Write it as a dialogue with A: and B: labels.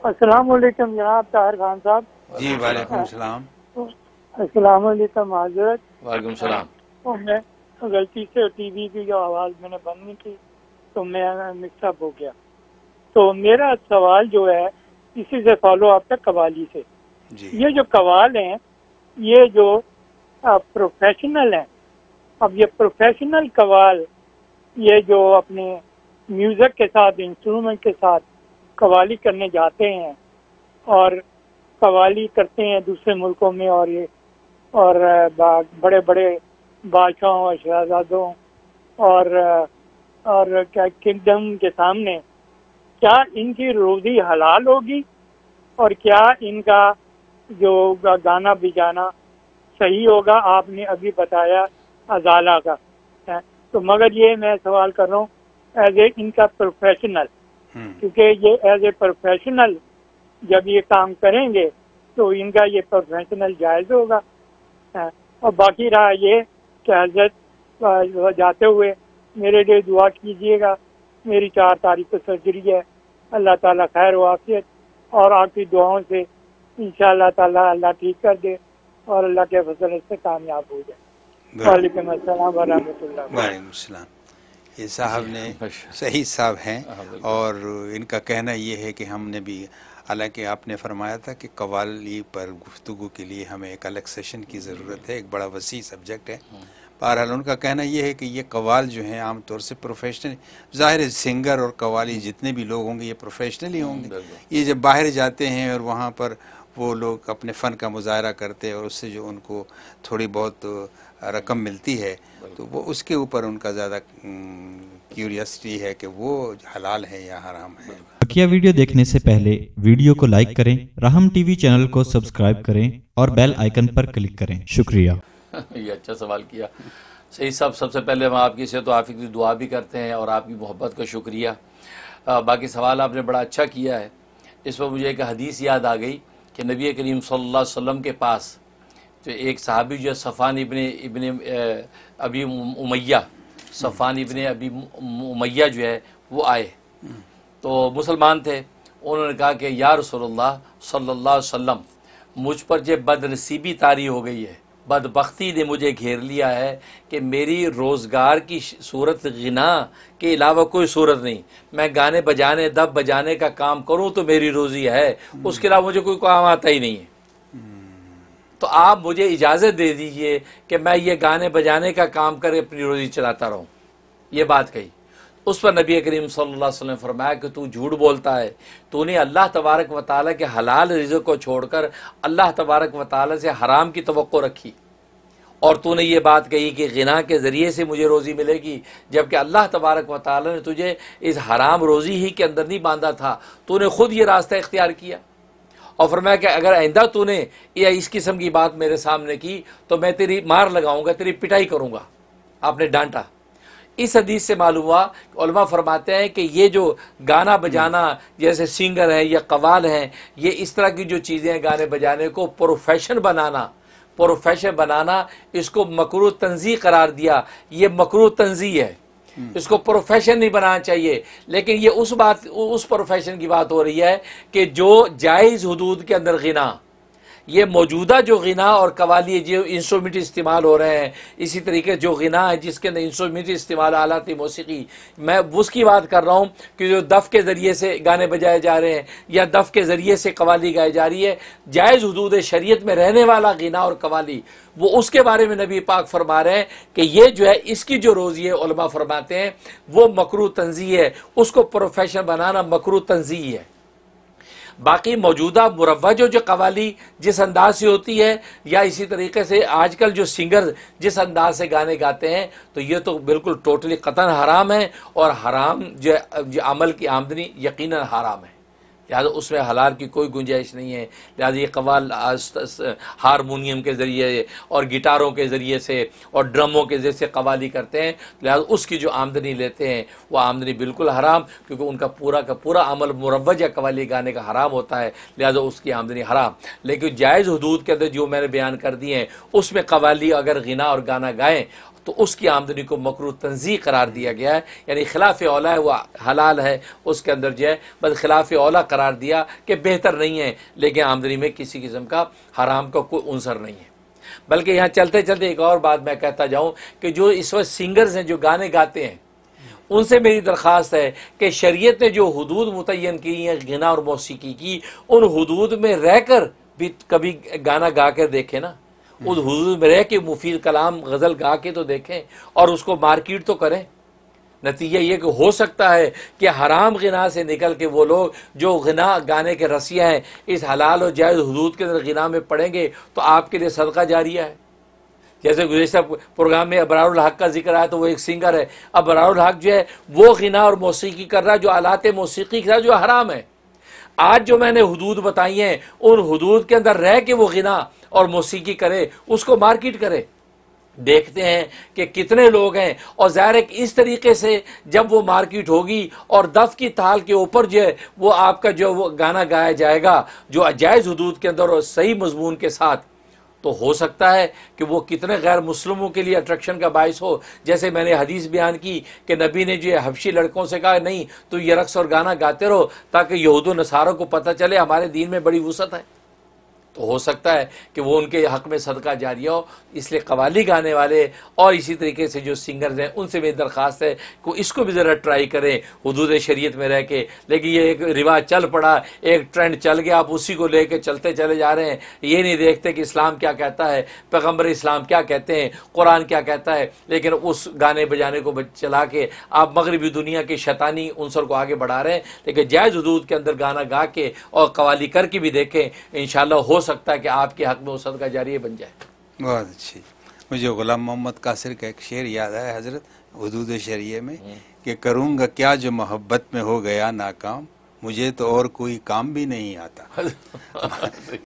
A: السلام علیکم جناب طاہر خان صاحب.
B: جی وعلیکم السلام.
A: السلام علیکم حضرت.
C: وعلیکم السلام.
A: میں غلطی سے ٹی وی کی جو آواز میں نے بند نہیں کی تو میں مکس اپ ہو گیا. تو میرا سوال جو ہے اسی سے فالو اپ ہے قوالی سے.
B: جی
A: یہ جو قوال ہیں یہ جو پروفیشنل ہیں، اب یہ پروفیشنل قوال یہ جو اپنے میوزک کے ساتھ انسٹرومنٹ کے ساتھ قوالی کرنے جاتے ہیں اور قوالی کرتے ہیں دوسرے ملکوں میں، اور یہ اور بڑے بڑے بادشاہوں اور شہزادوں اور کیا کنگڈم کے سامنے، کیا ان کی روزی حلال ہوگی اور کیا ان کا جو گانا بجانا صحیح ہوگا؟ آپ نے ابھی بتایا ازالہ کا، تو مگر یہ میں سوال کر رہا ہوں ایز اے ان کا پروفیشنل، کیونکہ یہ ایز اے پروفیشنل جب یہ کام کریں گے تو ان کا یہ پروفیشنل جائز ہوگا. اور باقی رہا یہ کہ حضرت جاتے ہوئے میرے لیے دعا کیجیے گا. میری 4 تاریخ کو سرجری ہے، اللہ تعالیٰ خیر و عافیت اور آپ کی دعاؤں سے انشاءاللہ تعالیٰ اللہ ٹھیک کر دے اور اللہ کے فضل سے کامیاب ہو جائے. وعلیکم السلام ورحمۃ اللہ.
B: وعلیکم السلام. یہ صاحب نے صحیح صاحب ہیں، اور ان کا کہنا یہ ہے کہ ہم نے بھی، حالانکہ آپ نے فرمایا تھا کہ قوالی پر گفتگو کے لیے ہمیں ایک الگ سیشن کی ضرورت ہے، ایک بڑا وسیع سبجیکٹ ہے. بہرحال ان کا کہنا یہ ہے کہ یہ قوال جو ہیں عام طور سے پروفیشنل، ظاہر ہے سنگر اور قوالی جتنے بھی لوگ ہوں گے یہ پروفیشنل ہی ہوں گے. یہ جب باہر جاتے ہیں اور وہاں پر وہ لوگ اپنے فن کا مظاہرہ کرتے ہیں اور اس سے جو ان کو تھوڑی بہت رقم ملتی ہے تو وہ اس کے اوپر ان کا زیادہ کیوریاسٹی ہے کہ وہ حلال ہے یا حرام ہے.
D: بقیہ ویڈیو دیکھنے سے پہلے ویڈیو کو لائک کریں، راہم ٹی وی چینل کو سبسکرائب کریں اور بیل آئیکن پر کلک کریں. شکریہ.
C: یہ اچھا سوال کیا. صحیح صاحب، سب سے پہلے ہم آپ کی صحت و عافیت کی دعا بھی کرتے ہیں اور آپ کی محبت کا شکریہ. باقی سوال آپ نے بڑا اچھا کیا ہے. اس پر مجھے ایک حدیث یاد آ گئی کہ نبی کریم صلی اللہ علیہ وسلم کے پاس جو ایک صحابی جو ہے صفوان ابن ابی امیہ، صفوان ابن ابی امیہ جو ہے وہ آئے تو مسلمان تھے. انہوں نے کہا کہ یا رسول اللہ صلی اللہ علیہ وسلم، مجھ پر جو بد نصیبی طاری ہو گئی ہے، بدبختی نے مجھے گھیر لیا ہے کہ میری روزگار کی صورت غنا کے علاوہ کوئی صورت نہیں. میں گانے بجانے دب بجانے کا کام کروں تو میری روزی ہے، اس کے علاوہ مجھے کوئی کام آتا ہی نہیں ہے. تو آپ مجھے اجازت دے دیجئے کہ میں یہ گانے بجانے کا کام کر اپنی روزی چلاتا رہوں. یہ بات کہی. اس پر نبی کریم صلی اللہ علیہ وسلم فرمایا کہ تو جھوٹ بولتا ہے، تو نے اللہ تبارک و تعالیٰ کے حلال رزق کو چھوڑ کر اللہ تبارک و تعالیٰ سے حرام کی توقع رکھی، اور تو نے یہ بات کہی کہ غنا کے ذریعے سے مجھے روزی ملے گی، جبکہ اللہ تبارک و تعالیٰ نے تجھے اس حرام روزی ہی کے اندر نہیں باندھا تھا، تو نے خود یہ راستہ اختیار کیا. اور فرمایا کہ اگر آئندہ تو نے یہ اس قسم کی بات میرے سامنے کی تو میں تیری مار لگاؤں گا، تیری پٹائی کروں گا. آپ نے ڈانٹا. اس حدیث سے معلوم ہوا، علماء فرماتے ہیں کہ یہ جو گانا بجانا جیسے سنگر ہیں یا قوال ہیں، یہ اس طرح کی جو چیزیں ہیں گانے بجانے کو پروفیشن بنانا اس کو مکروہ تنزیہ قرار دیا. یہ مکروہ تنزیہ ہے، اس کو پروفیشن نہیں بنانا چاہیے. لیکن یہ اس پروفیشن کی بات ہو رہی ہے کہ جو جائز حدود کے اندر غنا، یہ موجودہ جو غنا اور قوالی جو انسٹرومنٹ استعمال ہو رہے ہیں، اسی طریقے جو غنا ہے جس کے اندر انسٹرومنٹ استعمال آلات موسیقی، میں اس کی بات کر رہا ہوں کہ جو دف کے ذریعے سے گانے بجائے جا رہے ہیں یا دف کے ذریعے سے قوالی گائی جا رہی ہے، جائز حدود شریعت میں رہنے والا غنا اور قوالی، وہ اس کے بارے میں نبی پاک فرما رہے ہیں کہ یہ جو ہے اس کی جو روزی ہے، علماء فرماتے ہیں وہ مکروہ تنزیہ ہے. اس کو پروفیشن بنانا مکروہ تنزیہ ہے. باقی موجودہ مروج جو قوالی جس انداز سے ہوتی ہے، یا اسی طریقے سے آج کل جو سنگر جس انداز سے گانے گاتے ہیں، تو یہ تو بالکل ٹوٹلی قطعاً حرام ہے، اور حرام جو عمل کی آمدنی یقیناً حرام ہے. لہٰذا اس میں حلال کی کوئی گنجائش نہیں ہے. لہٰذا یہ قوال ہارمونیم کے ذریعے اور گٹاروں کے ذریعے سے اور ڈرموں کے ذریعے سے قوالی کرتے ہیں، لہٰذا اس کی جو آمدنی لیتے ہیں وہ آمدنی بالکل حرام، کیونکہ ان کا پورا کا پورا عمل مروج یا قوالی گانے کا حرام ہوتا ہے، لہٰذا اس کی آمدنی حرام. لیکن جائز حدود کے اندر جو میں نے بیان کر دی ہیں، اس میں قوالی اگر غنا اور گانا گائیں تو اس کی آمدنی کو مکروہ تنزیہ قرار دیا گیا ہے، یعنی خلاف اولا ہے، وہ حلال ہے، اس کے اندر جو ہے بس خلاف اولا قرار دیا کہ بہتر نہیں ہے، لیکن آمدنی میں کسی قسم کا حرام کا کوئی عنصر نہیں ہے۔ بلکہ یہاں چلتے چلتے ایک اور بات میں کہتا جاؤں کہ جو اس وقت سنگرز ہیں جو گانے گاتے ہیں، ان سے میری درخواست ہے کہ شریعت نے جو حدود متعین کی ہیں غنا اور موسیقی کی، ان حدود میں رہ کر بھی کبھی گانا گا کر دیکھیں نا، اس حدود میں رہ کے مفید کلام غزل گا کے تو دیکھیں اور اس کو مارکیٹ تو کریں۔ نتیجہ یہ کہ ہو سکتا ہے کہ حرام غنا سے نکل کے وہ لوگ جو غنا گانے کے رسیہ ہیں اس حلال و جائز حدود کے اندر غنا میں پڑیں گے تو آپ کے لیے صدقہ جاریہ ہے۔ جیسے گزشتہ پروگرام میں ابرار الحق کا ذکر آیا تو وہ ایک سنگر ہے، ابرار الحق جو ہے وہ غنا اور موسیقی کر رہا ہے جو آلات موسیقی کا جو حرام ہے۔ آج جو میں نے حدود بتائی ہیں ان حدود کے اندر رہ کے وہ غنا اور موسیقی کرے، اس کو مارکیٹ کرے۔ دیکھتے ہیں کہ کتنے لوگ ہیں، اور ظاہر ہے کہ اس طریقے سے جب وہ مارکیٹ ہوگی اور دف کی تال کے اوپر جو ہے وہ آپ کا جو وہ گانا گایا جائے گا جو جائز حدود کے اندر اور صحیح مضمون کے ساتھ، تو ہو سکتا ہے کہ وہ کتنے غیر مسلموں کے لیے اٹریکشن کا باعث ہو۔ جیسے میں نے حدیث بیان کی کہ نبی نے جو ہے حبشی لڑکوں سے کہا نہیں تو یہ رقص اور گانا گاتے رہو تاکہ یہود و نصاروں کو پتہ چلے ہمارے دین میں بڑی وسعت ہے، تو ہو سکتا ہے کہ وہ ان کے حق میں صدقہ جاریہ ہو۔ اس لیے قوالی گانے والے اور اسی طریقے سے جو سنگرز ہیں ان سے میری درخواست ہے کہ اس کو بھی ذرا ٹرائی کریں حدود شریعت میں رہ کے۔ لیکن یہ ایک رواج چل پڑا، ایک ٹرینڈ چل گیا، آپ اسی کو لے کے چلتے چلے جا رہے ہیں، یہ نہیں دیکھتے کہ اسلام کیا کہتا ہے، پیغمبر اسلام کیا کہتے ہیں، قرآن کیا کہتا ہے، لیکن اس گانے بجانے کو چلا کے آپ مغربی دنیا کے شیطانی عنصر کو آگے بڑھا رہے ہیں۔ لیکن جائز حدود کے اندر گانا گا کے اور قوالی کر کے بھی دیکھیں، انشاءاللہ ہو سکتا ہے کہ آپ کے حق میں وہ صدقہ جاریہ بن جائے۔
B: بہت اچھی۔ مجھے غلام محمد قاصر کا ایک شعر یاد آیا حضرت حدود شریعہ میں کہ کروں گا کیا جو محبت میں ہو گیا ناکام، مجھے تو اور کوئی کام بھی نہیں آتا۔